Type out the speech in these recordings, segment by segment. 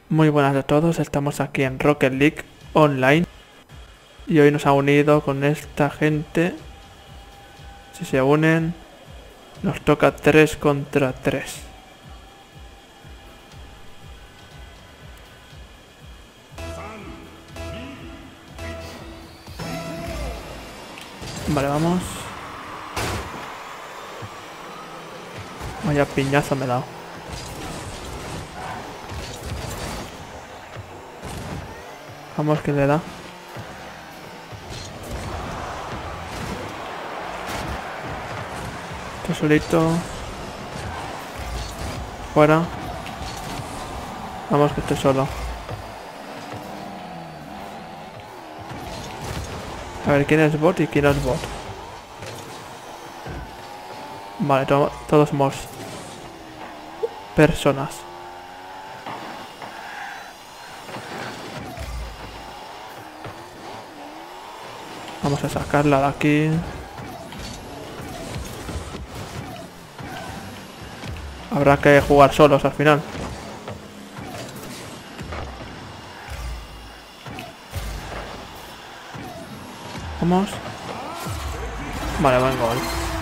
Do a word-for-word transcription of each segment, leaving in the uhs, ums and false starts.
Muy buenas a todos, estamos aquí en Rocket League Online y hoy nos ha unido con esta gente. Si se unen, nos toca tres contra tres. Vale, vamos. Vaya piñazo me he dado. Vamos, que le da. Estoy solito. Fuera. Vamos, que estoy solo. A ver, ¿quién es bot y quién es bot? Vale, to todos somos personas. Vamos a sacarla de aquí. Habrá que jugar solos al final. Vamos. Vale, buen gol.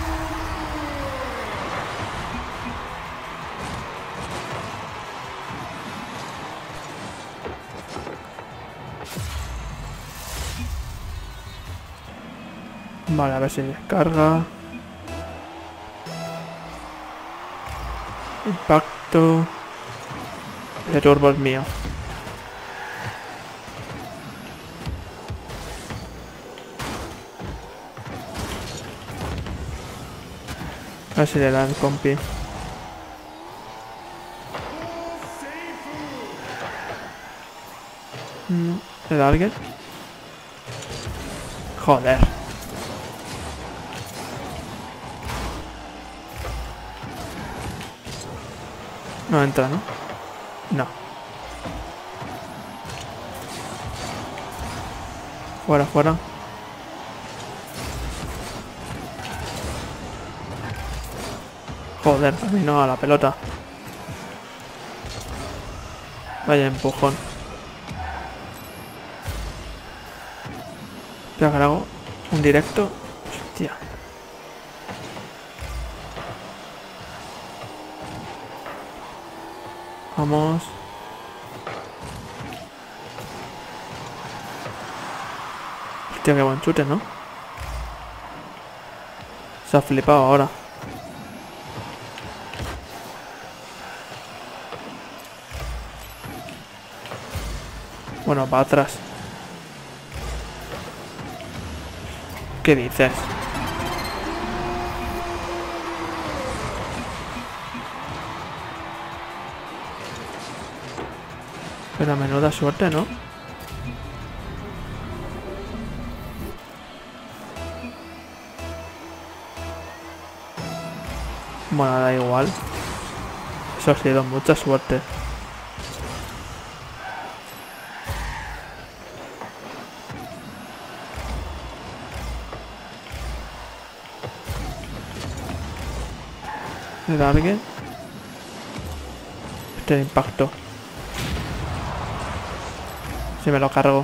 Vale, a ver si descarga. Impacto. El turbo es mío. A ver si le dan compi. ¿Le da alguien? Joder. No entra, ¿no? No. Fuera, fuera. Joder, a mí no, a la pelota. Vaya empujón. Espera, que hago un directo. Hostia. Vamos. Hostia, qué buen chute, ¿no? Se ha flipado ahora. Bueno, para atrás. ¿Qué dices? Pero menuda suerte, ¿no? Bueno, da igual. Eso ha sido mucha suerte. ¿Le da alguien? Este impacto. Si me lo cargo.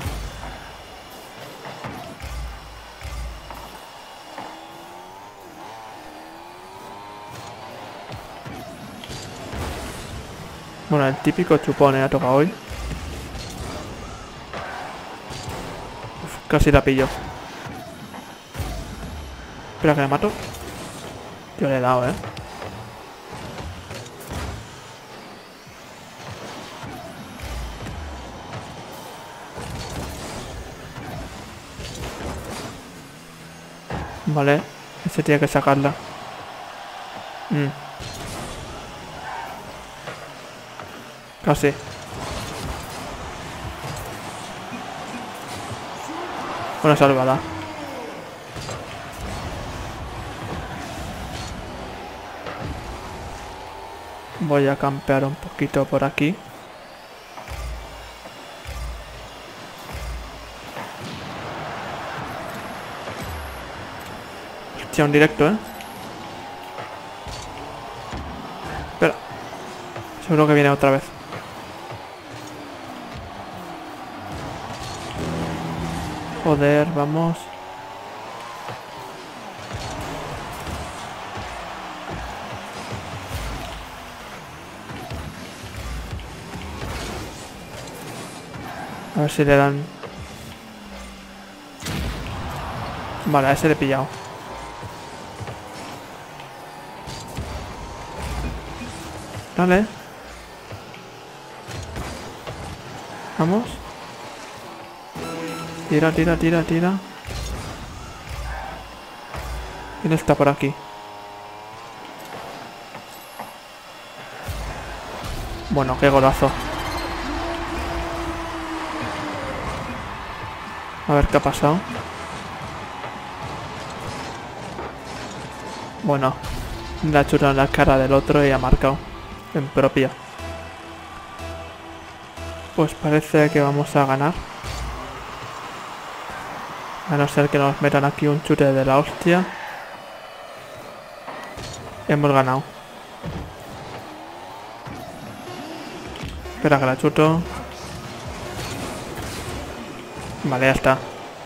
Bueno, el típico chupón, ¿eh? Ha tocado hoy. Uf, casi la pillo. Espera, que le mato. Yo le he dado, ¿eh? Vale, ese tiene que sacarla. Mm. Casi. Una salvada. Voy a campear un poquito por aquí. Hostia, un directo, ¿eh? Espera. Seguro que viene otra vez. Joder, vamos. A ver si le dan... Vale, a ese le he pillado. Vale. Vamos. Tira, tira, tira, tira. ¿Quién está por aquí? Bueno, qué golazo. A ver qué ha pasado. Bueno, le ha chutado en la cara del otro y ha marcado en propia. Pues parece que vamos a ganar. A no ser que nos metan aquí un chute de la hostia. Hemos ganado. Espera que la chuto. Vale, ya está.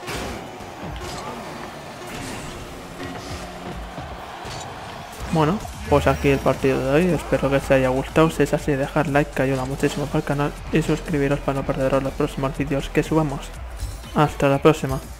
Bueno, pues aquí el partido de hoy. Espero que os haya gustado. Si es así, dejad like, que ayuda muchísimo para el canal. Y suscribiros para no perderos los próximos vídeos que subamos. Hasta la próxima.